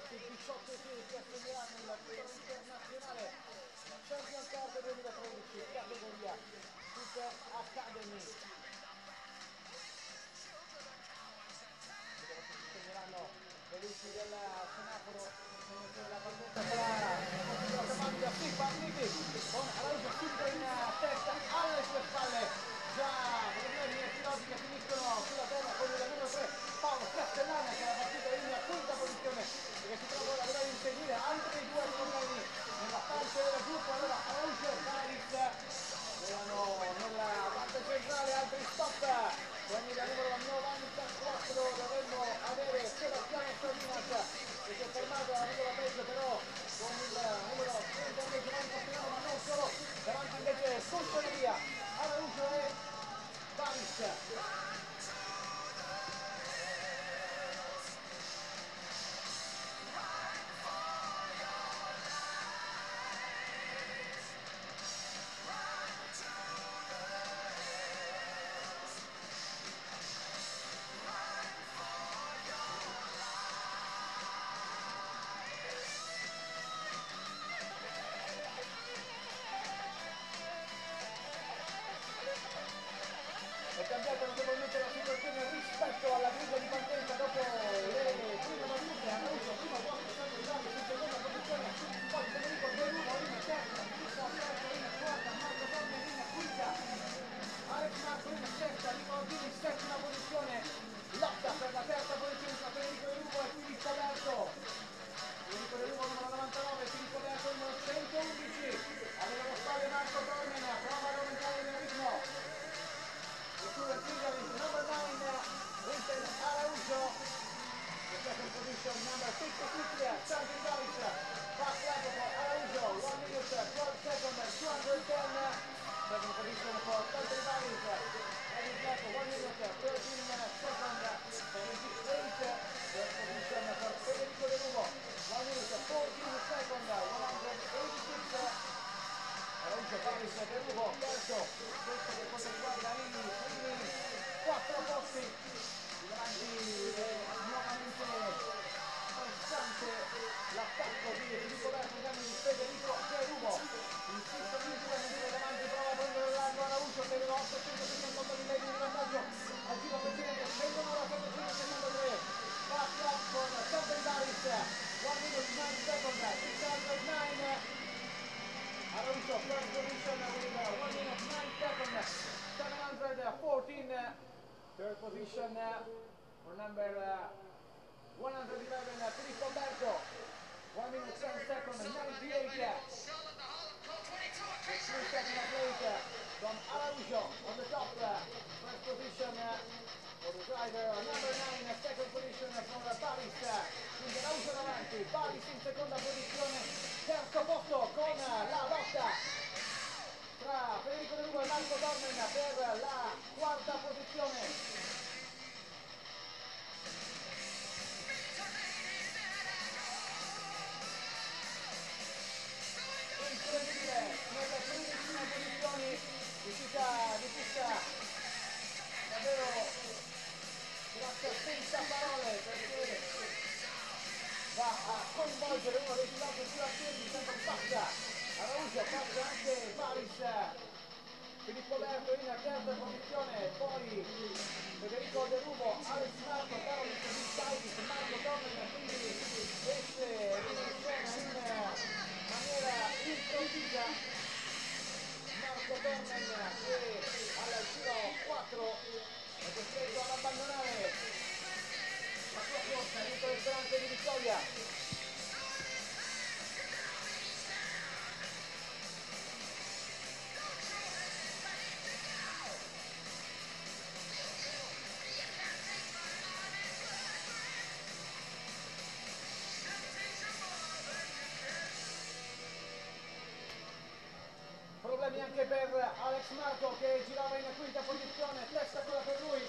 questi 18 tiri che assegneranno il titolo internazionale Champion Card 2013 categoria Super Academy. Vedete che si segneranno le luci del semaforo della partenza sarà mattia Pipparniti con Araujo subito in testa alle sue spalle, già problemi epiloghi che finiscono sulla terra con il numero 3 Paolo Castellana, che è la partita in quinta posizione e che si trova ora a dover inseguire altri due problemi nella parte del gruppo. Allora Araujo e Paris erano nella parte centrale, altri stop, quindi la numero 94 dovremmo avere Sebastiano Sardinas che si è fermato alla numero peggio, però con il numero 30 invece non continuano, ma non solo, davanti invece Sconsoneria, Araujo e Paris. È cambiata notevolmente la situazione rispetto alla griglia di partenza dopo le prime battute. Araujo prima posto, sempre in seconda posizione, poi Federico De Rubo in terza, Filippo Alberto in quarta, Marco Tormen in quinta, Alex Marco in sesta, Nicola Dini in settima posizione, lotta per la terza posizione tra Federico De Rubo e Filippo Alberto. Federico De Rubo numero 99, Filippo Alberto numero 111, alle loro spalle Marco Tormen, prova ad aumentare il ritmo. Number 9, Vincent Araujo. The second position, number 56, Charlie Davis. Fast lap for Araujo, 1 minute, 12 seconds, 210. Second position for Charlie Davis. Heavy lap, 1 minute, 13 seconds, 78. Third position for Federico De Rubo, 1 minute, 14 seconds, 186. Araujo, Paris, De Rubo, terzo, questo per quanto riguarda i primi 4 posti, davanti nuovamente pressante l'attacco di Filippo Alberto in cambio di Federico De Rubo, insisto in due mentre davanti prova a prendere largo Araujo che aveva 868 livelli di vantaggio al giro precedente, 197,73, fast lap con Charlie Davis, 1 minute 9 seconds, 609. Araujo first position with 1 minute 9 seconds, 714. Third position for number 111, Filippo Alberto, 1 minute 10 seconds, 98. 3 seconds of late from Araujo on the top. First position for the driver, number 9, second position from Paris. Quindi Araujo davanti, Paris in seconda posizione, terzo posto con la lotta tra Federico De Rubo e Marco Tormen per la quarta posizione. Incredibile, nelle primissime posizioni, uscita di pista davvero grazie senza parole, perché va a coinvolgere uno dei piloti più attivi, sempre passa Araujo, passa anche Paris, Filippo Alberto in terza posizione, poi Federico De Rubo, Alex Marco, Carlos Davis, Marco Tormen, quindi queste in maniera improvvisa. Marco Tormen che al giro 4 è costretto ad abbandonare la sua corsa dentro le speranze di vittoria. Problemi anche per Alex Marco che girava in quinta posizione, testa quella per lui.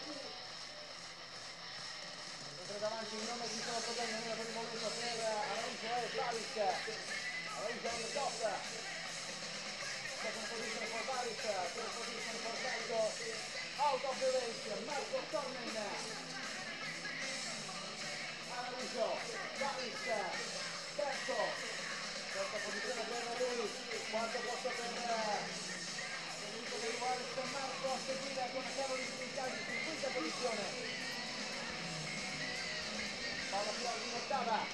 Mentre davanti non ci sono problemi almeno per il momento per Araujo e Paris. Araujo on the top. Second position for Paris, third position for Dario. Out of the race, Marco Tormen. Araujo, Davis, terzo posizione per lui, quarto posto per Federico De Juarez, Marco a seguire con Carolis Vilcaitis in quinta posizione. Paolo Fiordi in ottava.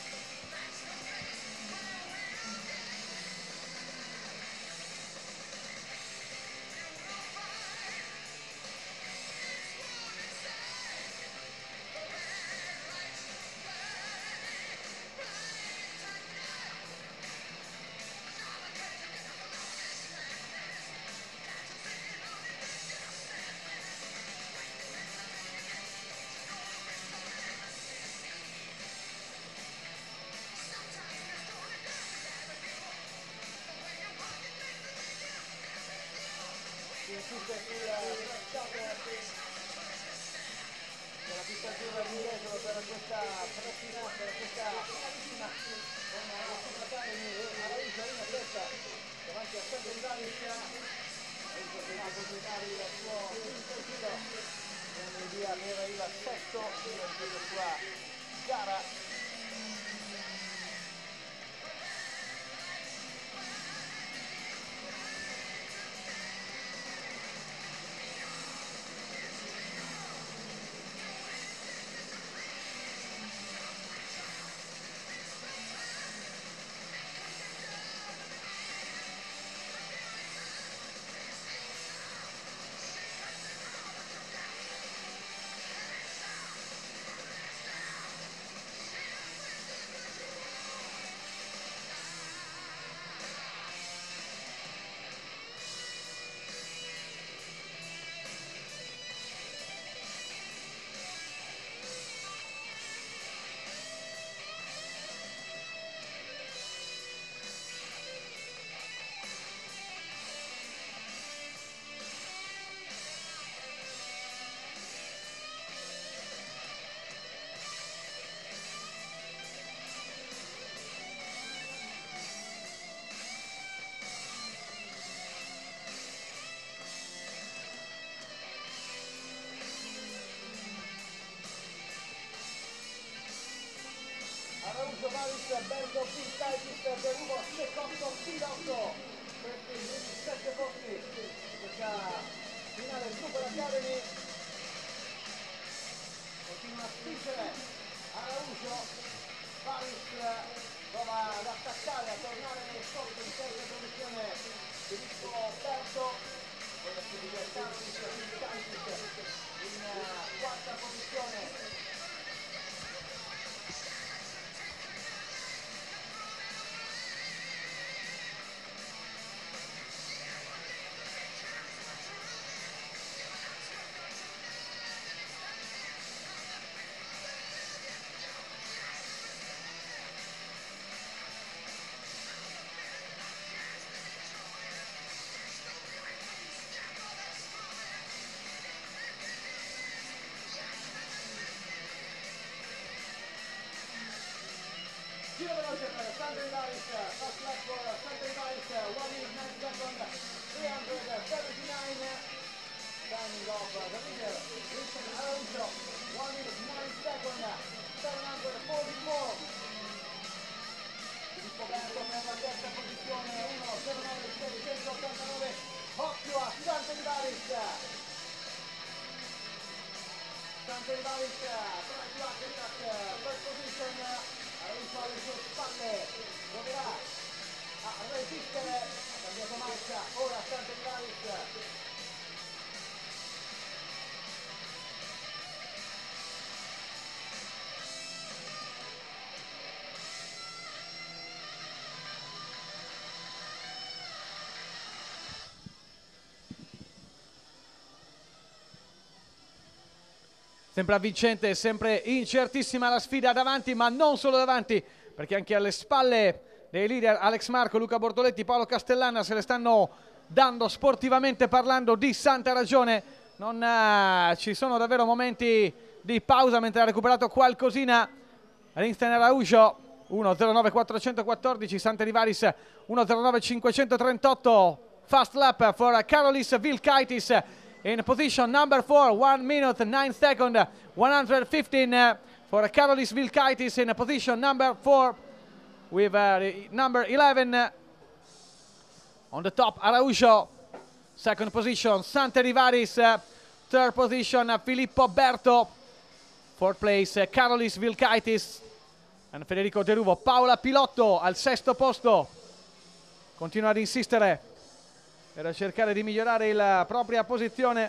Insiste sul tracciato della pista azzurra di Jesolo per questa finalissima con Rossi Academy e Araujo in testa davanti a Santo Davis. Araujo che va a completare il suo quinto giro prende il via per il sesto della sua gara. Araujo, Davis, Bergo, Vilcaitis, Berugo, secondo, pilota questi 27 posti questa finale Super Academy. Continua a spingere Araujo, Davis prova ad attaccare, a tornare nel solito in terza posizione Filippo Berto, poi la subito Carolis Vilcaitis in quarta posizione. Giro veloce per Santo Davis, fast lap for Santo Davis, 1 minute 9 seconds, 379, standing off the leader, Christian Araujo, 1 minute 9 seconds, 744. Filippo Berto per la terza posizione, 1.09.689, occhio a Santo Davis. Santo Davis, try to attack, first position. Araujo alle sue spalle, proverà a resistere, ha cambiato marcia, ora Santo Davis. Sempre avvincente, sempre incertissima la sfida davanti, ma non solo davanti, perché anche alle spalle dei leader Alex Marco, Luca Bortoletti, Paolo Castellana se le stanno dando sportivamente parlando di santa ragione. Non ci sono davvero momenti di pausa mentre ha recuperato qualcosina Christian Araujo. 1.09.414, Santo Davis 1.09.538, fast lap for Carolis Vilcaitis in position number 4, 1 minute 9 seconds, 115 for Karolis Vilkaitis in position number 4 with number 11 on the top, Araujo. Second position, Santeri Varis. Third position, Filippo Berto. Fourth place, Karolis Vilkaitis. And Federico De Ruvo. Paola Pilotto al sesto posto. Continua ad insistere per cercare di migliorare la propria posizione.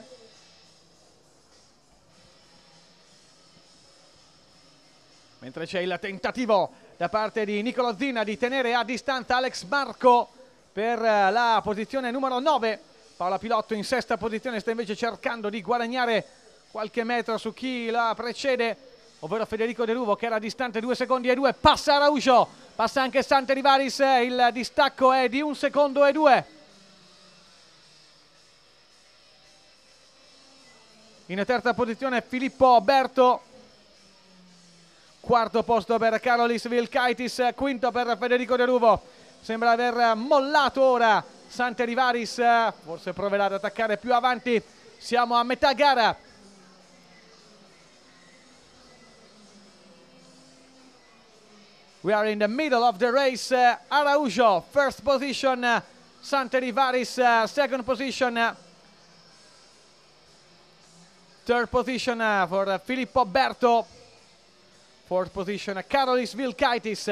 Mentre c'è il tentativo da parte di Nicolo Zina di tenere a distanza Alex Marco per la posizione numero 9. Paola Pilotto in sesta posizione sta invece cercando di guadagnare qualche metro su chi la precede, ovvero Federico De Ruvo, che era distante 2 secondi e 2. Passa Araujo, passa anche Santeri Varis, il distacco è di 1 secondo e 2. In terza posizione Filippo Berto. Quarto posto per Karolis Vilkaitis, quinto per Federico De Ruvo. Sembra aver mollato ora Santeri Varis, forse proverà ad attaccare più avanti. Siamo a metà gara. We are in the middle of the race. Araujo, first position. Santeri Varis, second position. Third position for Filippo Berto. Fourth position, Karolis Vilkaitis.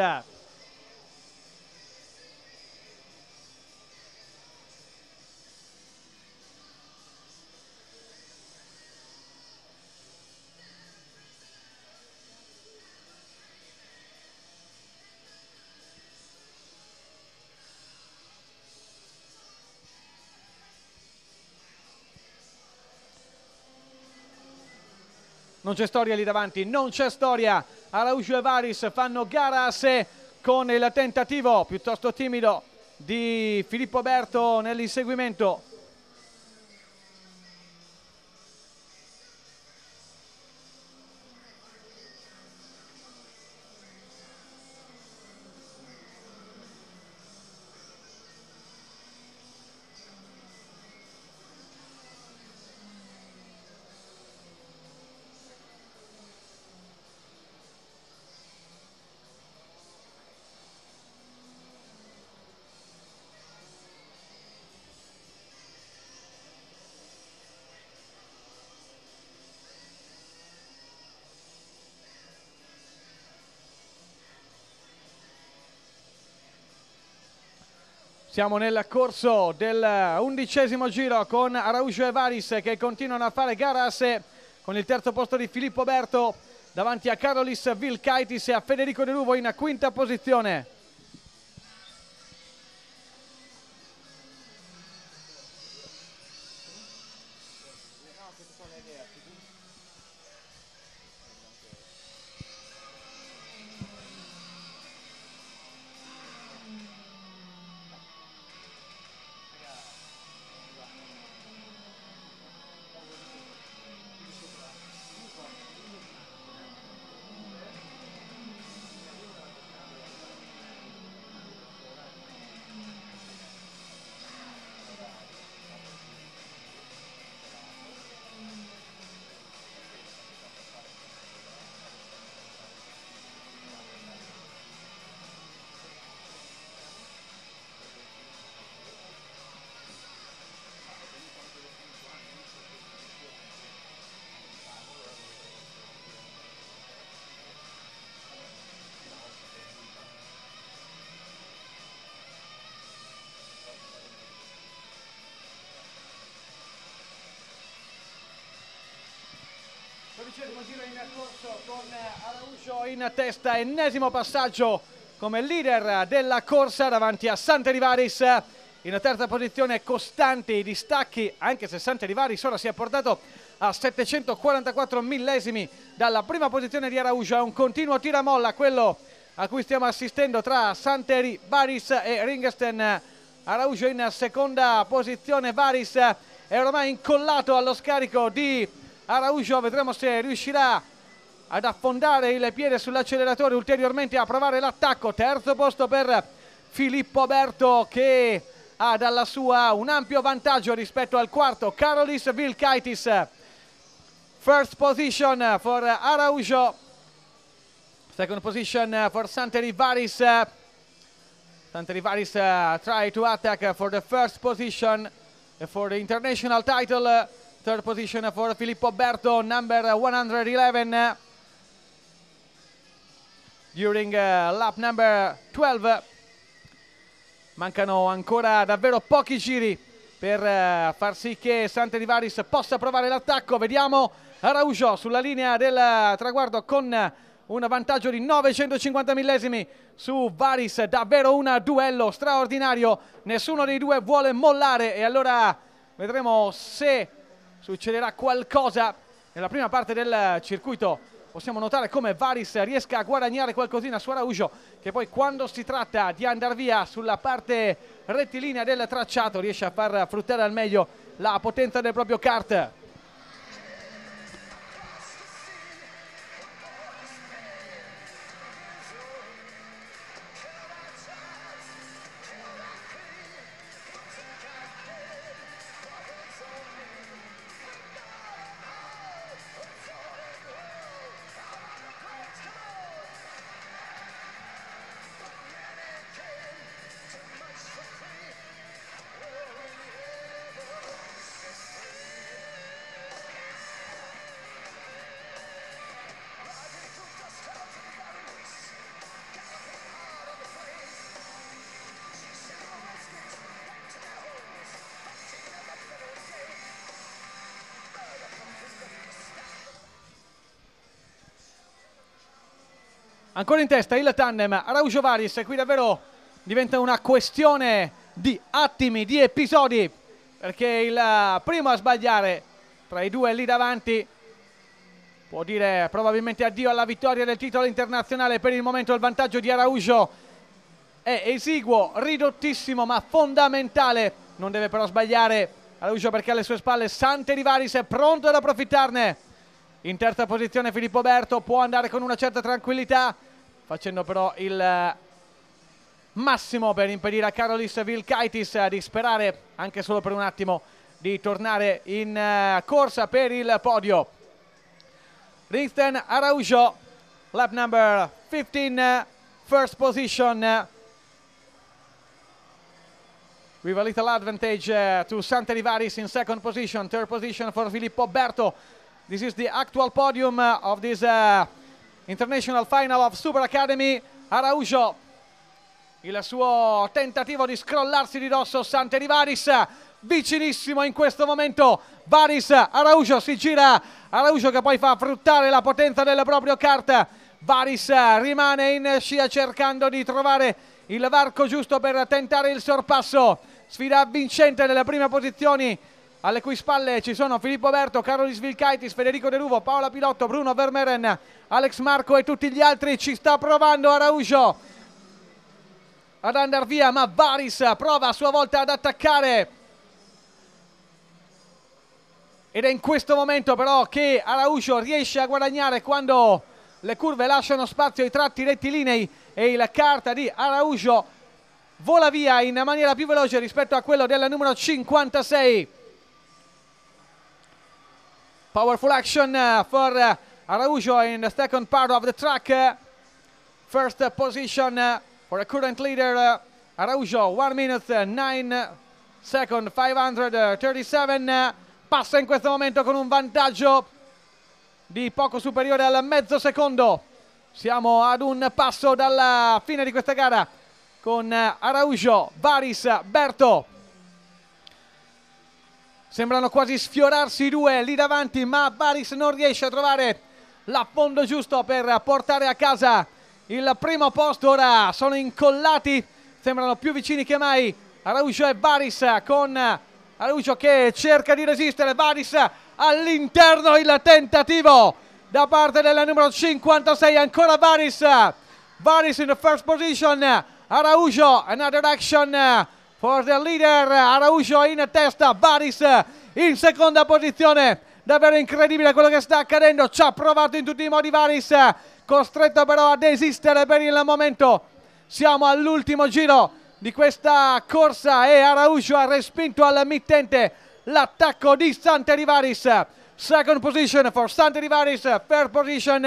Non c'è storia lì davanti, non c'è storia. Araujo e Varis fanno gara a sé con il tentativo piuttosto timido di Filippo Berto nell'inseguimento. Siamo nel corso del 11° giro con Araujo e Varis che continuano a fare gara a sé, con il terzo posto di Filippo Berto davanti a Karolis Vilkaitis e a Federico De Ruvo in quinta posizione. Giro in corso con Araujo in testa, ennesimo passaggio come leader della corsa davanti a Santeri Varis. In terza posizione costanti i distacchi, anche se Santeri Varis ora si è portato a 744 millesimi dalla prima posizione di Araujo. È un continuo tiramolla quello a cui stiamo assistendo tra Santeri Varis e Ringesten. Araujo in seconda posizione, Varis è ormai incollato allo scarico di Araujo, vedremo se riuscirà ad affondare il piede sull'acceleratore ulteriormente, a provare l'attacco. Terzo posto per Filippo Berto, che ha dalla sua un ampio vantaggio rispetto al quarto, Karolis Vilkaitis. First position for Araujo. Second position for Santeri-Varis. Santeri-Varis try to attack for the first position for the international title. Third position for Filippo Berto, number 111. During lap number 12. Mancano ancora davvero pochi giri per far sì che Santeri-Varis possa provare l'attacco. Vediamo Araujo sulla linea del traguardo con un vantaggio di 950 millesimi su Varis. Davvero un duello straordinario, nessuno dei due vuole mollare, e allora vedremo se succederà qualcosa nella prima parte del circuito. Possiamo notare come Varis riesca a guadagnare qualcosina su Araujo, che poi quando si tratta di andare via sulla parte rettilinea del tracciato riesce a far fruttare al meglio la potenza del proprio kart. Ancora in testa il tandem Araujo-Varis, qui davvero diventa una questione di attimi, di episodi, perché il primo a sbagliare tra i due lì davanti può dire probabilmente addio alla vittoria del titolo internazionale. Per il momento il vantaggio di Araujo è esiguo, ridottissimo, ma fondamentale. Non deve però sbagliare Araujo, perché alle sue spalle Santeri-Varis è pronto ad approfittarne. In terza posizione Filippo Berto può andare con una certa tranquillità, facendo però il massimo per impedire a Karolis Vilkaitis di sperare anche solo per un attimo di tornare in corsa per il podio. Rinsten Araujo, lap number 15, first position. With a little advantage to Santeri-Varis in second position. Third position for Filippo Berto. This is the actual podium of this international final of Super Academy. Araujo, il suo tentativo di scrollarsi di dosso Santeri-Varis, vicinissimo in questo momento Varis. Araujo si gira, Araujo che poi fa fruttare la potenza del proprio kart. Varis rimane in scia cercando di trovare il varco giusto per tentare il sorpasso. Sfida vincente nelle prime posizioni, alle cui spalle ci sono Filippo Berto, Karolis Vilkaitis, Federico De Ruvo, Paola Pilotto, Bruno Vermeren, Alex Marco e tutti gli altri. Ci sta provando Araujo ad andare via, ma Varis prova a sua volta ad attaccare. Ed è in questo momento però che Araujo riesce a guadagnare, quando le curve lasciano spazio ai tratti rettilinei e il kart di Araujo vola via in maniera più veloce rispetto a quello del numero 56. Powerful action for Araujo in the second part of the track. First position for the current leader Araujo, 1 minute 9 second 537. Passa in questo momento con un vantaggio di poco superiore al mezzo secondo. Siamo ad un passo dalla fine di questa gara con Araujo, Varis, Berto. Sembrano quasi sfiorarsi i due lì davanti, ma Varis non riesce a trovare l'affondo giusto per portare a casa il primo posto. Ora sono incollati, sembrano più vicini che mai Araujo e Varis, con Araujo che cerca di resistere, Varis all'interno, il tentativo da parte del numero 56, ancora Varis. Varis in the first position, Araujo, another action for the leader. Araujo in testa, Varis in seconda posizione. Davvero incredibile quello che sta accadendo. Ci ha provato in tutti i modi Varis, costretto però a desistere per il momento. Siamo all'ultimo giro di questa corsa e Araujo ha respinto al mittente l'attacco di Santeri-Varis. Second position for Santeri-Varis, third position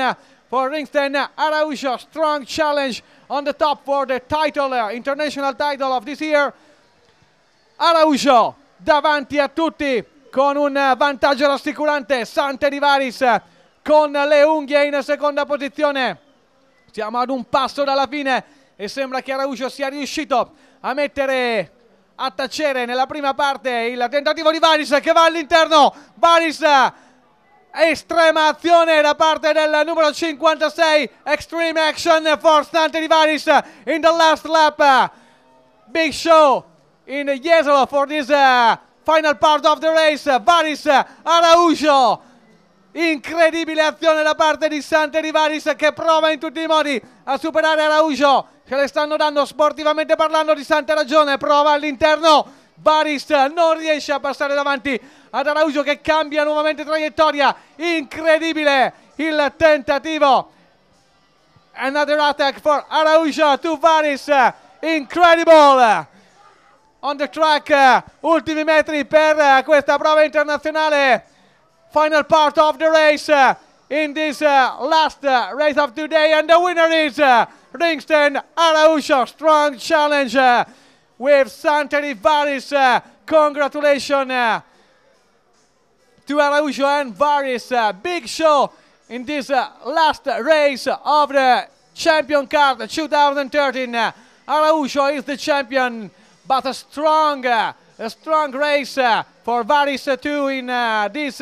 for Ringsten Araujo. Strong challenge on the top for the title, international title of this year. Araujo davanti a tutti con un vantaggio rassicurante. Santelivaris con le unghie in seconda posizione. Siamo ad un passo dalla fine e sembra che Araujo sia riuscito a mettere a tacere nella prima parte il tentativo di Varis, che va all'interno. Varis, estrema azione da parte del numero 56. Extreme action for Santelivaris in the last lap. Big show in Jesolo for this final part of the race. Varis, Araujo. Incredibile azione da parte di Santelivaris, che prova in tutti i modi a superare Araujo, che le stanno dando sportivamente parlando di santa ragione. Prova all'interno. Varis non riesce a passare davanti ad Araujo, che cambia nuovamente traiettoria. Incredibile il tentativo. Another attack for Araujo to Varis. Incredible on the track. Ultimi metri per questa prova internazionale. Final part of the race in this last race of today, and the winner is Ringsten Araujo. Strong challenge with Santelivaris. Congratulations to Araujo and Varis. Big show in this last race of the Champion Card 2013. Araujo is the champion, but a strong race for Varis too in this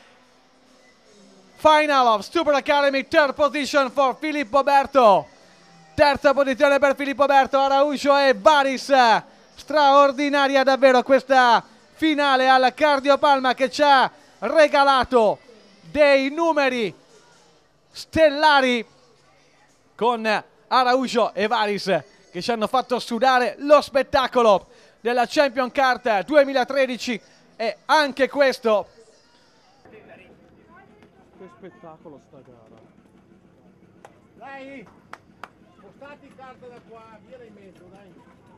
final of Super Academy. Third position for Filippo Berto. Terza posizione per Filippo Berto, Araujo e Varis. Straordinaria davvero questa finale al Cardiopalma, che ci ha regalato dei numeri stellari con Araujo e Varis, che ci hanno fatto sudare lo spettacolo della Champion Card 2013. E anche questo, che spettacolo sta gara. Dai, spostate carte da qua, via in mezzo, dai.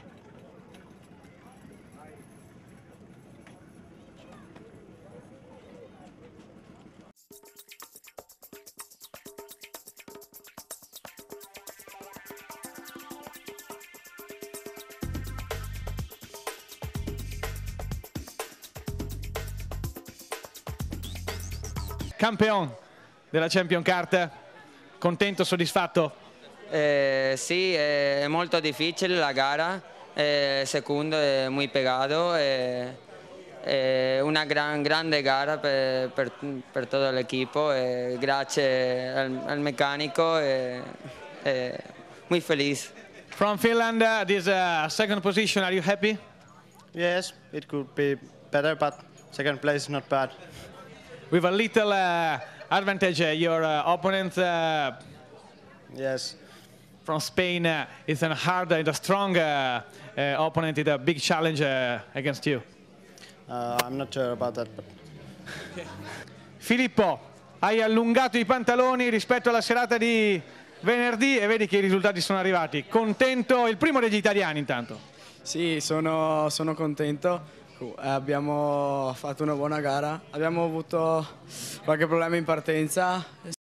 campione della Champion Card, contento, soddisfatto? Sí, es muy difícil la gara, segundo es muy pegado, una grande gara per todo el equipo, gracias al mecánico, muy feliz. From Finland, this second position, are you happy? Yes, it could be better, but second place is not bad. With a little advantage, your opponent Yes. from Spain is a hard and a strong opponent, it's a big challenge against you. I'm not sure about that, but Filippo, hai allungato i pantaloni rispetto alla serata di venerdì e vedi che i risultati sono arrivati. Contento? Il primo degli italiani intanto. Sì, sono contento. Abbiamo fatto una buona gara. Abbiamo avuto qualche problema in partenza.